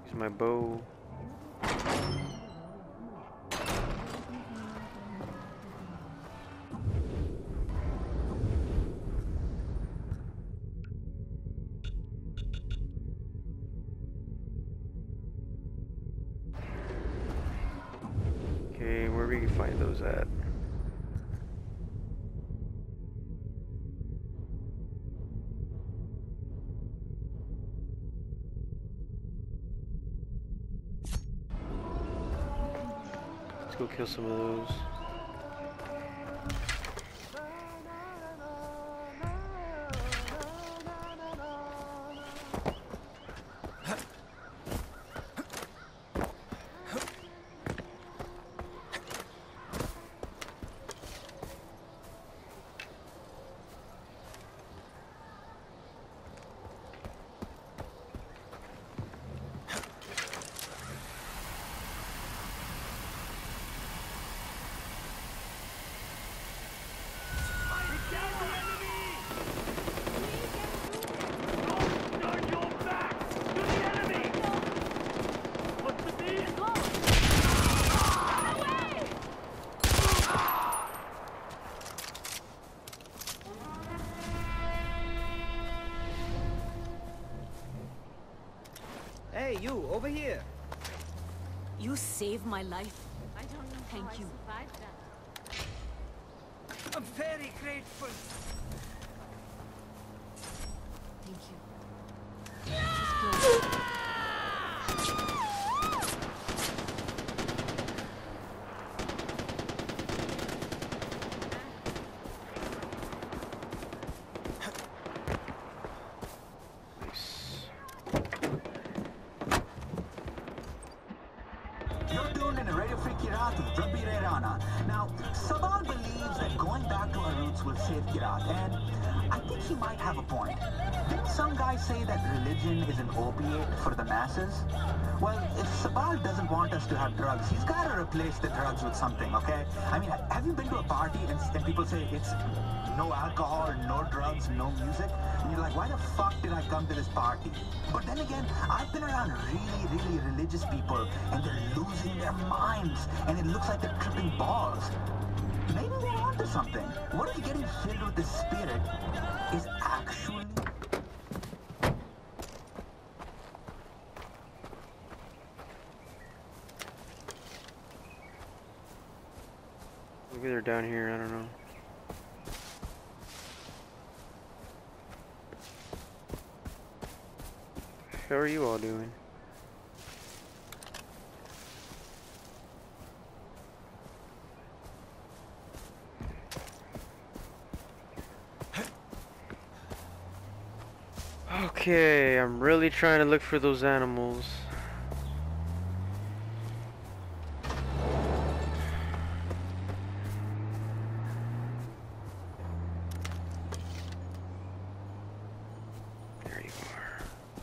Use my bow. Okay, where we can find those at? Let's go kill some of those. Hey, you, over here. You saved my life. I don't know Thank how you. I survived that. I'm very grateful. Thank you. She's close. You're tuned in to Radio Free Kirat with Rabbi Ray Rana. Now, Sabal believes that going back to our roots will save Kirat, and I think he might have a point. Didn't some guy say that religion is an opiate for the masses? Well, if Sabal doesn't want us to have drugs, he's got to replace the drugs with something, okay? I mean, have you been to a party and people say it's no alcohol, no drugs, no music? And you're like, why the fuck did I come to this party? But then again, I've been around really religious people, and they're losing their minds, and it looks like they're tripping balls. Maybe they're onto something. What if getting filled with the spirit is actually... Maybe they're down here, I don't know. How are you all doing? Okay, I'm really trying to look for those animals. There you are.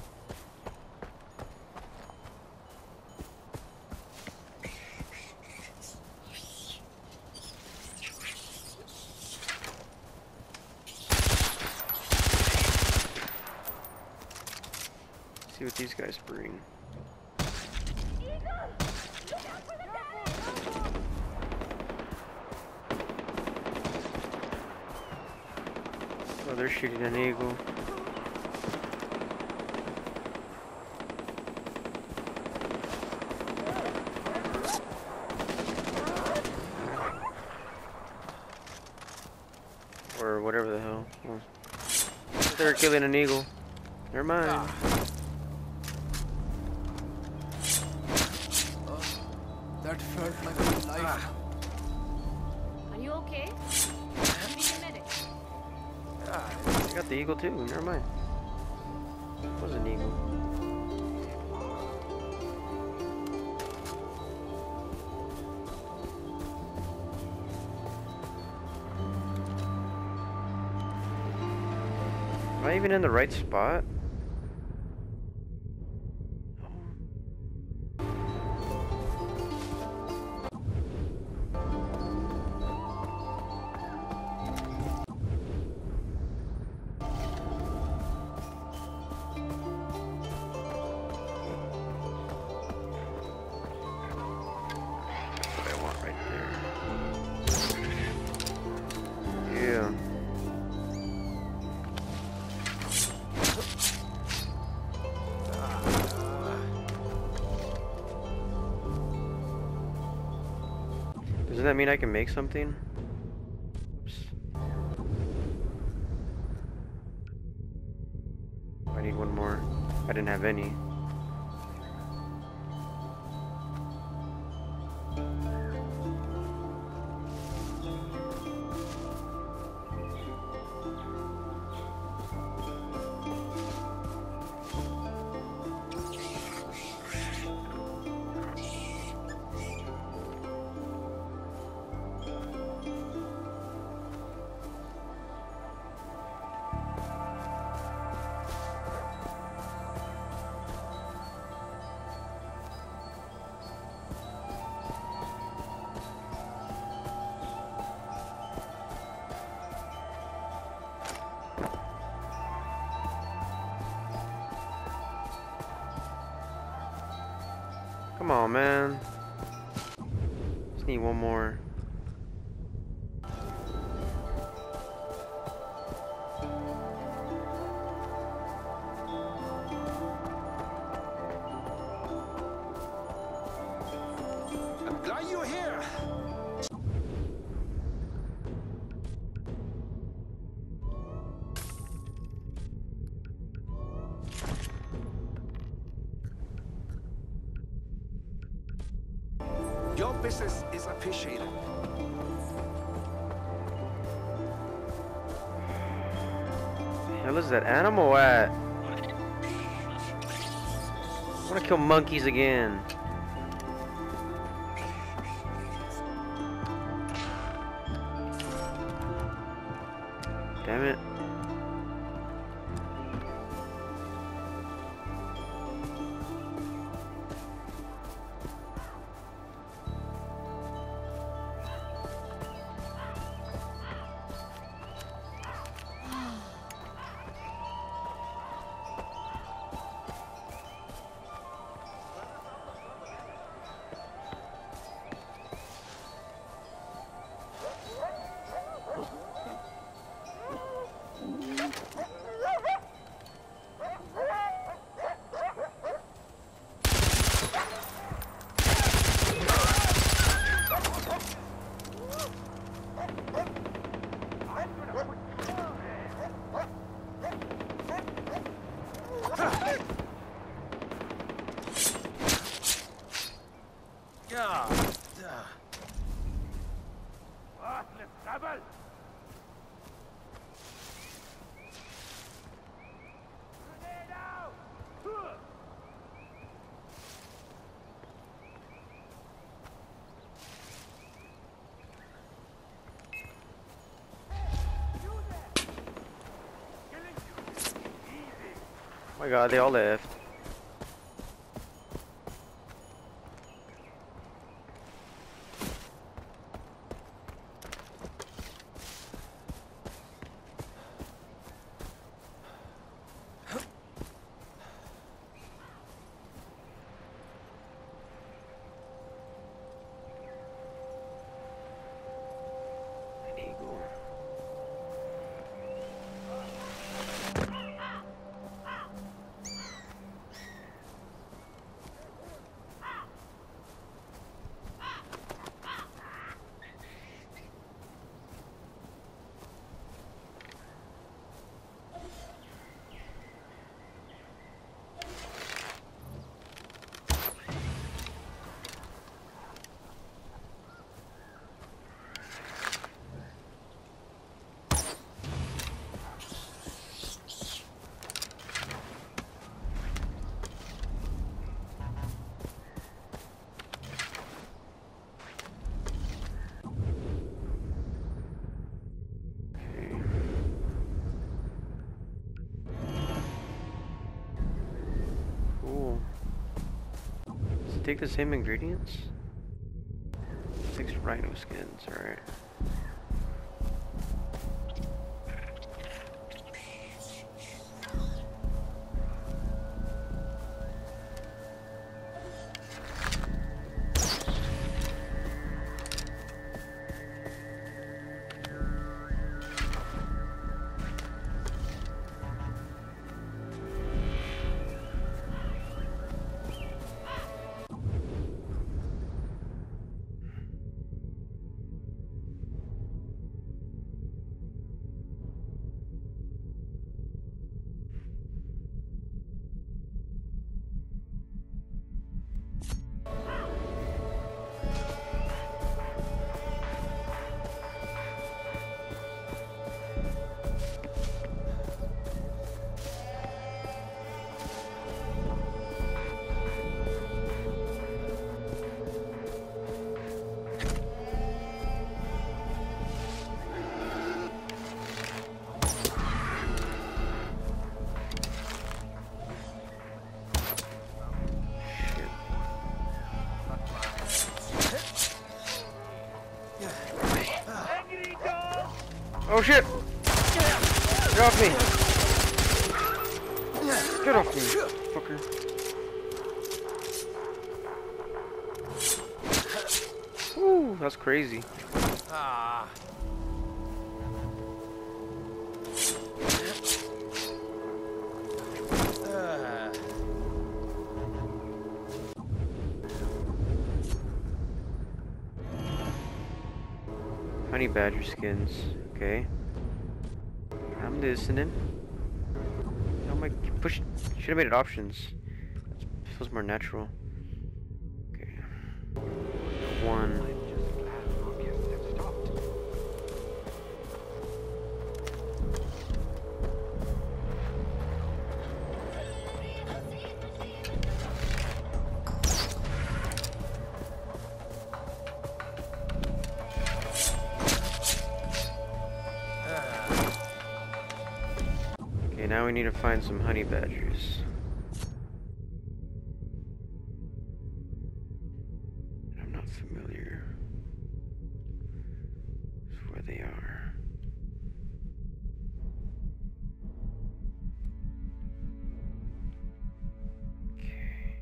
See what these guys bring. Oh, they're shooting an eagle. Or whatever the hell. Oh. They're killing an eagle. Never mind. That felt like a life. Are you okay? You need a medic. I got the eagle too. Never mind. It was an eagle. Am I even in the right spot? that mean I can make something? Oops. I need one more. I didn't have any. Come on, man. Just need one more. I'm glad you're here. Your business is appreciated. Hell is that animal at? I wanna kill monkeys again. Damn it. Oh my god, they all left. An eagle. Cool. Does it take the same ingredients? 6 rhino skins, alright. Oh shit! Get off me! Get off me, fucker. Woo, that's crazy. Ah. Honey badger skins. Okay. I'm listening. Oh my, push. Should have made it options. It feels more natural. Okay. One. Okay, now we need to find some honey badgers. I'm not familiar with where they are. Okay.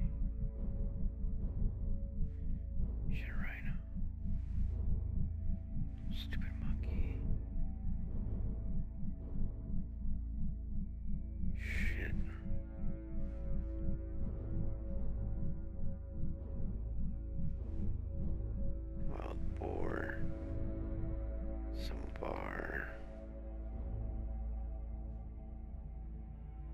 Shit, a rhino. Stupid monkey. Shit. Wild boar. Some bar.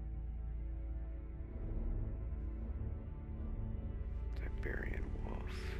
Siberian wolf.